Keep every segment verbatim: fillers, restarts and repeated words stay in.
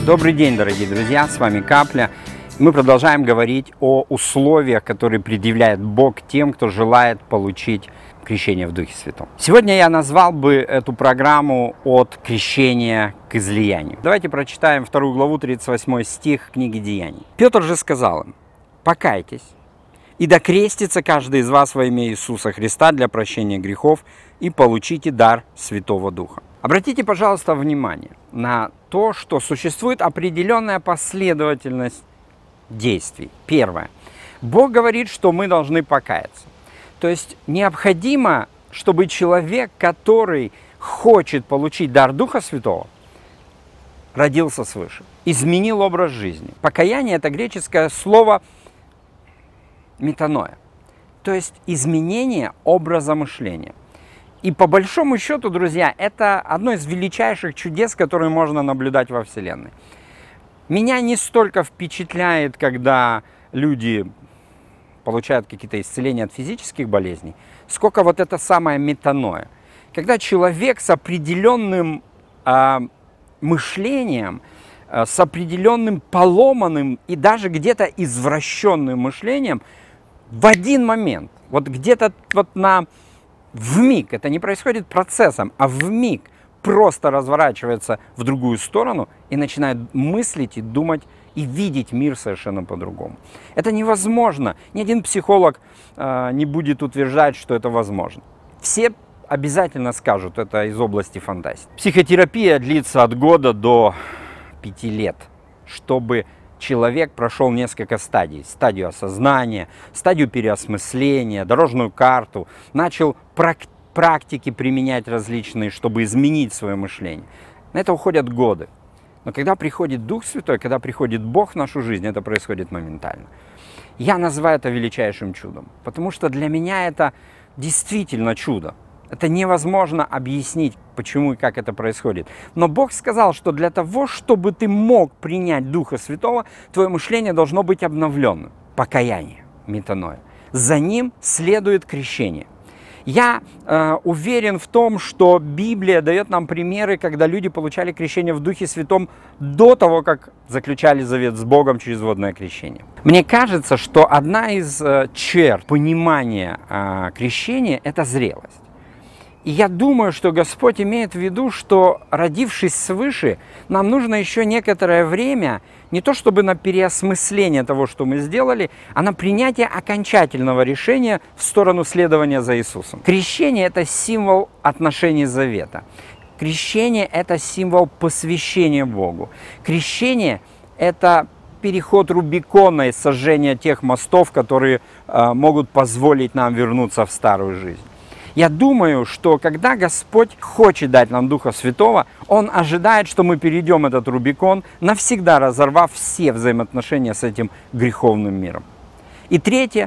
Добрый день, дорогие друзья, с вами Капля. Мы продолжаем говорить о условиях, которые предъявляет Бог тем, кто желает получить крещение в Духе Святом. Сегодня я назвал бы эту программу «От крещения к излиянию». Давайте прочитаем вторую главу, тридцать восьмой стих книги Деяний. Петр же сказал им: «Покайтесь, и да крестится каждый из вас во имя Иисуса Христа для прощения грехов, и получите дар Святого Духа». Обратите, пожалуйста, внимание на то, что существует определенная последовательность действий. Первое. Бог говорит, что мы должны покаяться. То есть необходимо, чтобы человек, который хочет получить дар Духа Святого, родился свыше, изменил образ жизни. Покаяние – это греческое слово метаноя, то есть изменение образа мышления. И по большому счету, друзья, это одно из величайших чудес, которые можно наблюдать во Вселенной. Меня не столько впечатляет, когда люди получают какие-то исцеления от физических болезней, сколько вот это самое метаноя. Когда человек с определенным э, мышлением, э, с определенным поломанным и даже где-то извращенным мышлением в один момент, вот где-то вот на вмиг, это не происходит процессом, а вмиг просто разворачивается в другую сторону и начинает мыслить и думать и видеть мир совершенно по-другому. Это невозможно. Ни один психолог э, не будет утверждать, что это возможно. Все обязательно скажут, это из области фантастики. Психотерапия длится от года до пяти лет, чтобы человек прошел несколько стадий. Стадию осознания, стадию переосмысления, дорожную карту, начал практиковать, практики применять различные, чтобы изменить свое мышление. На это уходят годы. Но когда приходит Дух Святой, когда приходит Бог в нашу жизнь, это происходит моментально. Я называю это величайшим чудом, потому что для меня это действительно чудо. Это невозможно объяснить, почему и как это происходит. Но Бог сказал, что для того, чтобы ты мог принять Духа Святого, твое мышление должно быть обновленным. Покаяние, метаноя. За ним следует крещение. Я э, уверен в том, что Библия дает нам примеры, когда люди получали крещение в Духе Святом до того, как заключали завет с Богом через водное крещение. Мне кажется, что одна из э, черт понимания э, крещения – это зрелость. И я думаю, что Господь имеет в виду, что, родившись свыше, нам нужно еще некоторое время не то чтобы на переосмысление того, что мы сделали, а на принятие окончательного решения в сторону следования за Иисусом. Крещение – это символ отношений завета. Крещение – это символ посвящения Богу. Крещение – это переход Рубикона и сожжение тех мостов, которые э, могут позволить нам вернуться в старую жизнь. Я думаю, что когда Господь хочет дать нам Духа Святого, Он ожидает, что мы перейдем этот Рубикон, навсегда разорвав все взаимоотношения с этим греховным миром. И третье,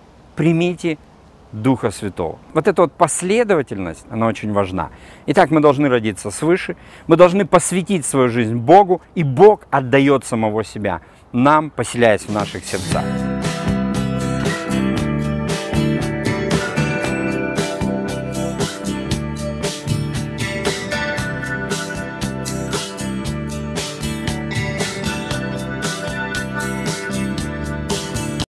примите Духа Святого. Вот эта вот последовательность, она очень важна. Итак, мы должны родиться свыше, мы должны посвятить свою жизнь Богу, и Бог отдает самого себя нам, поселяясь в наших сердцах.